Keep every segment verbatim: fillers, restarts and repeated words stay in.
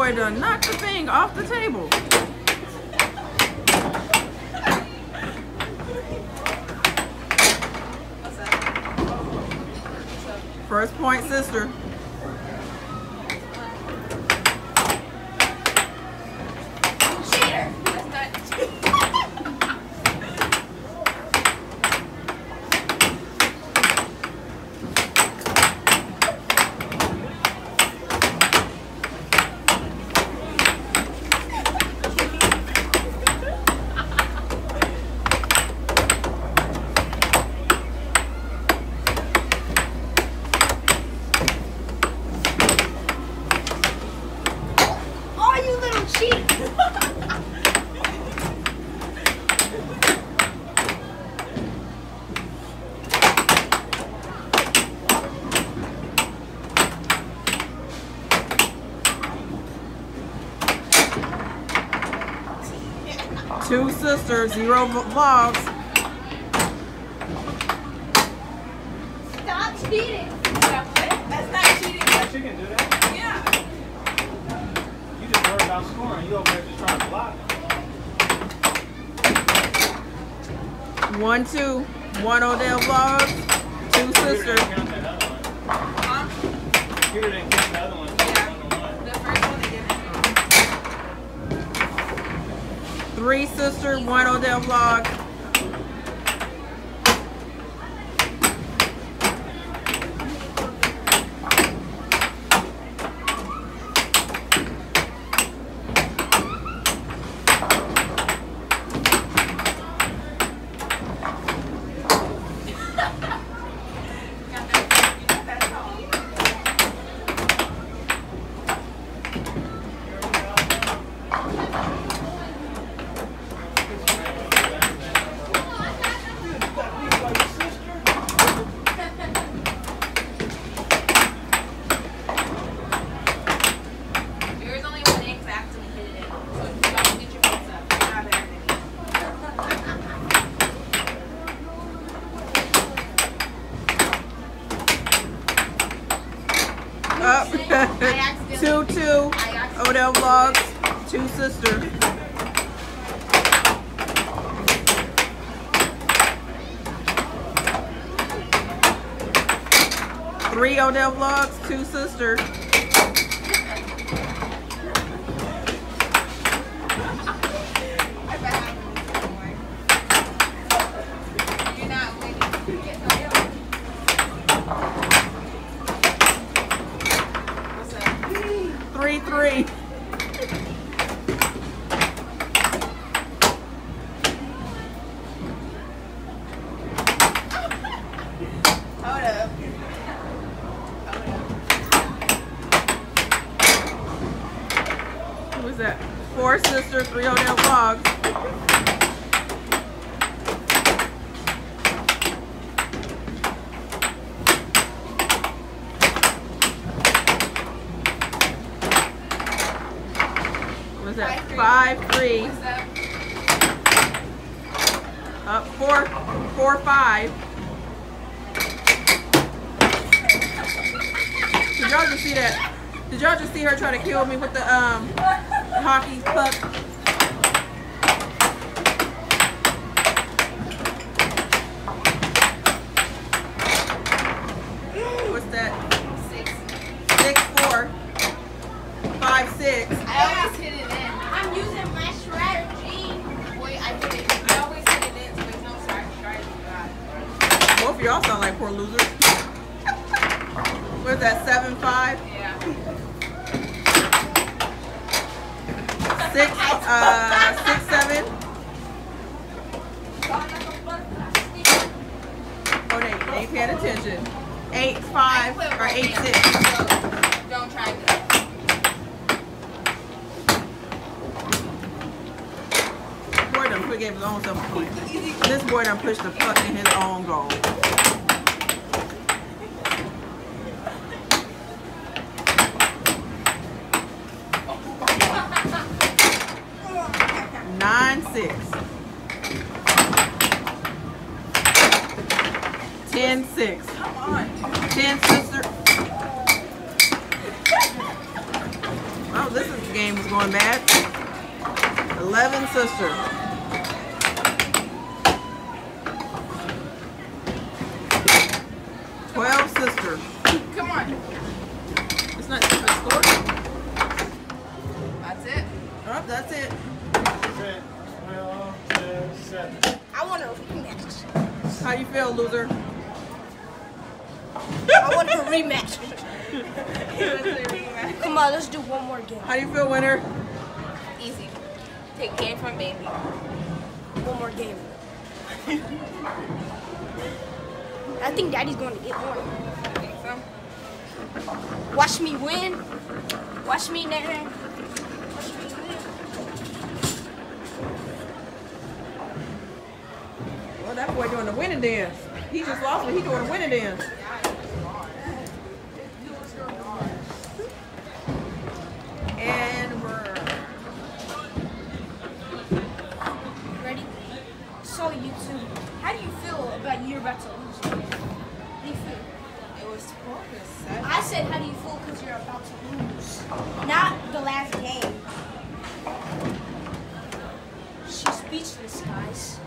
boy done knocked the thing off the table. First point, sister. Cheater. That's not Two sisters, zero vlogs. Stop cheating. That's not cheating. Yeah, she can do that. Yeah. You just worry about scoring. You over there just trying to block. One, two. One Odell vlogs. Two sisters. Count that other one. Huh? Computer didn't count the other one. Yeah. The first one they didn't. Three sisters, one Odell vlog. Up. Two, two. Odell vlogs. Two sisters. Three Odell vlogs. Two sisters. Three, three. Hold up. Who was that? Four sisters, three Odell vlogs. What was that? Five, three. What's up? Up four, four, five. Did y'all just see that? Did y'all just see her try to kill me with the um hockey puck? What's that? Six. Six, four, five, six. I always hit it in. I'm using my strategy. Wait, I hit it. I always hit it in, so there's no strategy. Both of y'all sound like poor losers. What's that? Seven, five, Yeah. six, uh, six, seven. Oh, they, they ain't paying attention. Eight, five, or eight, six. Don't try that. Boy done put gave his own self a point. This boy done pushed the puck in his own goal. Nine, six. Ten, six. Come on. Ten, sister. Oh, this is game was going bad. eleven sister. twelve sister. Come on. It's not the score. That's it. Oh, that's it. Ten, twelve, ten, seven. I want a rematch. How you feel, loser? I want a rematch. Come on, let's do one more game. How you feel, winner? Easy. Take game from baby. One more game. I think Daddy's going to get one. Think so? Watch me win. Watch me, Nana. Watch me win. Well, that boy doing the winning dance. He just lost, but he doing the winning dance. And we're Ready? So you two, how do you feel about you're about to lose? How do you feel? It was twelve. I said, how do you feel because you're about to lose? Not the last game. She's speechless, guys.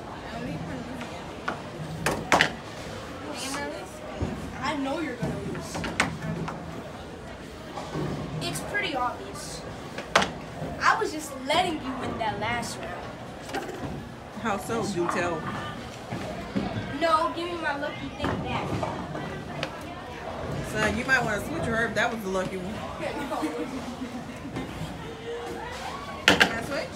I know you're gonna lose. It's pretty obvious. I was just letting you win that last round. how so? Do tell. No, give me my lucky thing back. Son, you might want to switch her if that was the lucky one. Can I switch?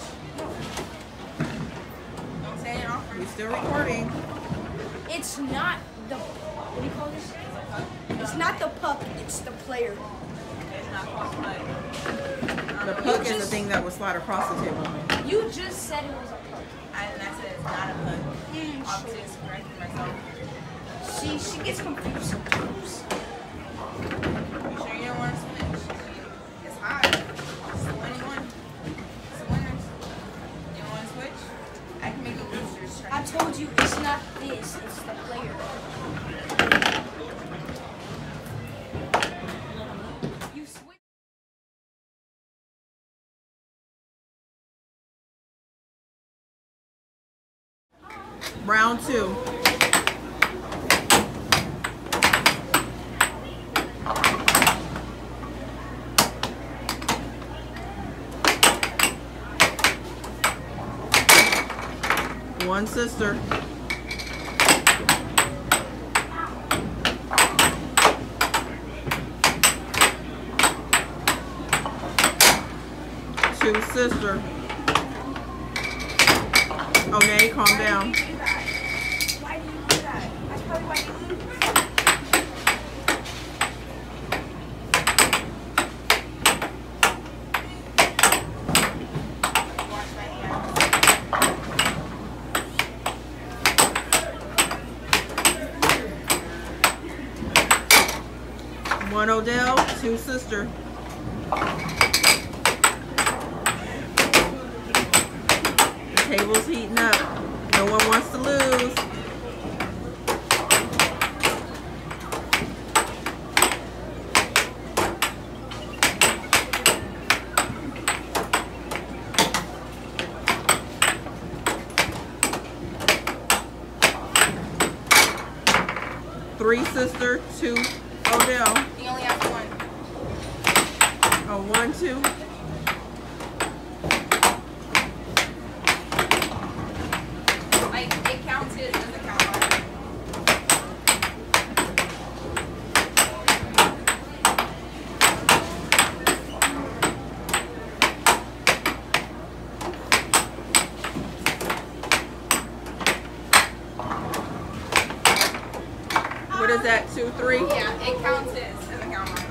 Don't say it off. We still recording. It's not the, what do you call this? It's not the puck, it's the player. It's not called play. The puck is the thing that would slide across the table. You just said it was a puck. I, and I said it's not a puck. Mm, Obviously, it's correcting myself. she, she gets confused sometimes. You sure you don't want to switch? It's hot. It's the winning one. It's the winners. You don't want to switch? I can make a loser's try. I told you it's not this, it's the player. You switch. Round two. One sister. Two sister. Okay, calm down. Why do you do that? That's probably why you lose. Wash my hands. One Odell, two sister. The table's heating up. No one wants to lose. Three sister, two Odell. You only have one. Oh, one, two. Like, it counts it, it doesn't count mine. What is that? Two, three? Yeah, it counts it, it doesn't count mine.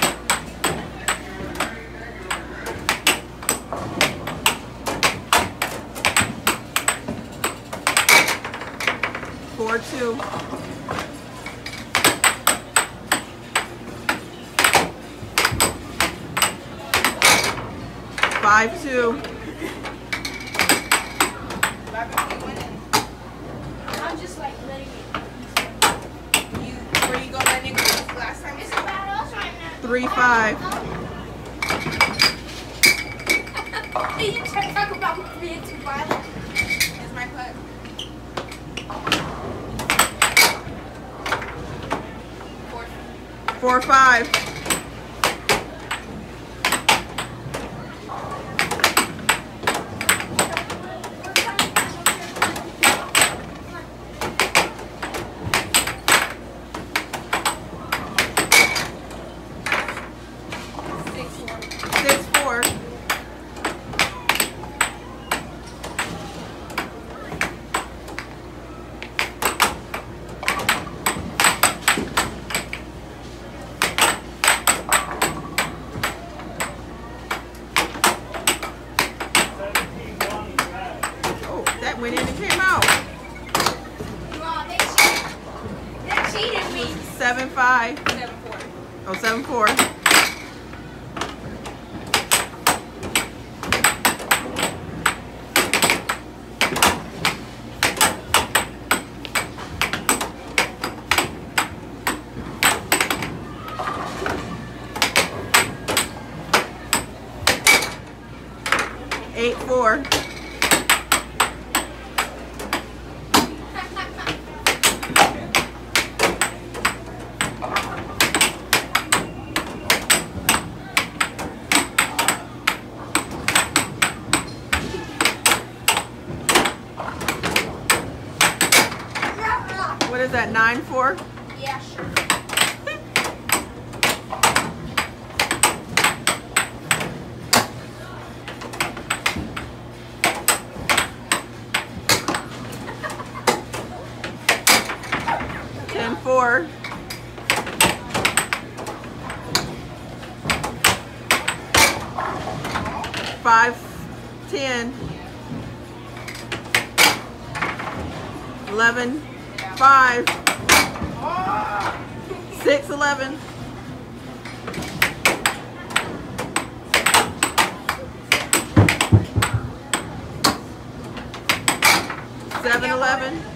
Four, two. Five, two. Eleven, you winning. I'm just like letting it. You, where you go letting it go last time? It's about us right now. Three, five. Hey, you trying to talk about being too violent? Here's my putt. Four. Four or five. Six, four. Six, four. Oh, that went in and came out. Wow, they cheated. They cheated me. Seven, five. Seven, four. Oh, seven, four. Eight, four. What is that, nine, four? Yeah, sure. Ten, four. Five, ten. Eleven, five. Six, eleven. Seven, eleven.